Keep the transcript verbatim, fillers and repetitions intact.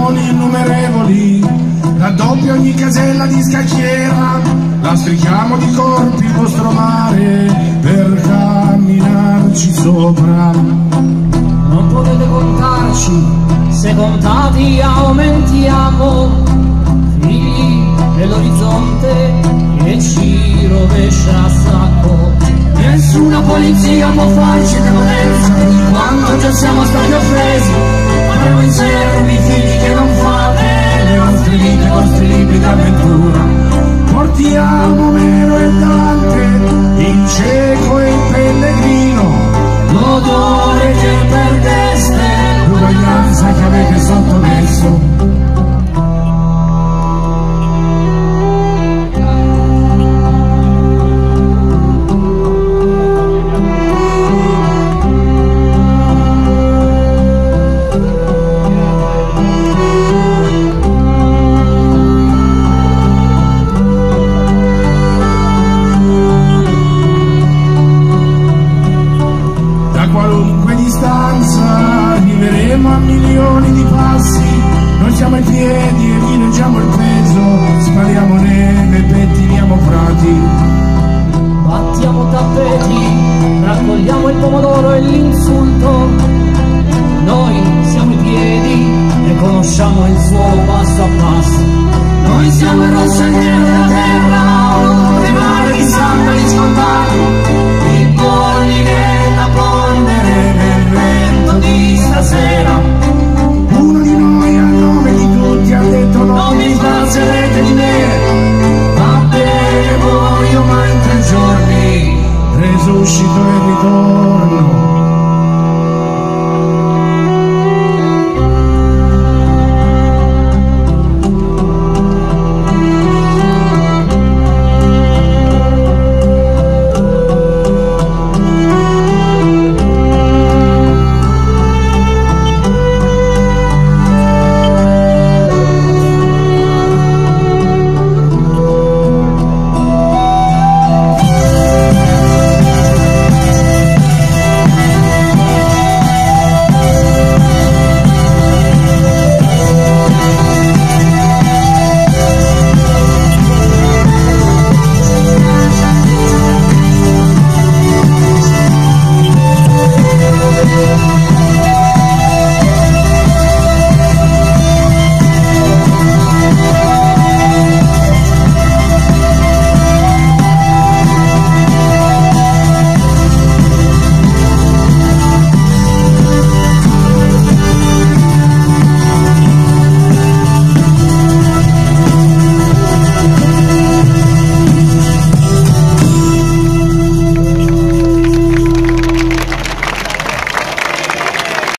milioni innumerevoli, raddoppia ogni casella di scacchiera, lastrichiamo di corpi il vostro mare per camminarci sopra. Non potete contarci, se contati aumentiamo, figli dell'orizzonte che ci rovescia a sacco. Nessuna polizia può farci tenerezza di quanto già siamo stati offesi. Faremo inservi figli che non fate le vostre vite, i vostri libri d'avventura. Portiamo Omero e Dante, il cieco e il pellegrino, L'odore che perdeste, l'uguaglianza che avete sottomesso. Qualunque distanza arriveremo a milioni di passi, noi siamo ai piedi e vi leggiamo il peso, spariamo neve e pettiniamo prati. battiamo tappeti, raccogliamo il pomodoro e l'insulto. Noi siamo i piedi e conosciamo il suolo passo a passo. Noi siamo il rosso e il nero della terra, un odore di mare, di sandali scontati.